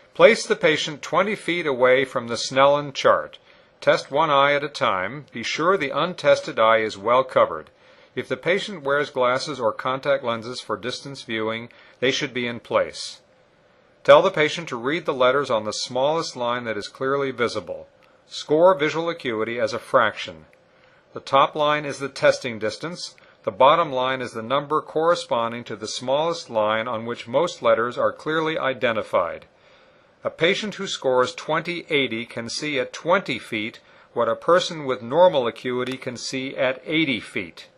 Place the patient 20 feet away from the Snellen chart. Test one eye at a time. Be sure the untested eye is well covered. If the patient wears glasses or contact lenses for distance viewing, they should be in place. Tell the patient to read the letters on the smallest line that is clearly visible. Score visual acuity as a fraction. The top line is the testing distance. The bottom line is the number corresponding to the smallest line on which most letters are clearly identified. A patient who scores 20/80 can see at 20 feet what a person with normal acuity can see at 80 feet.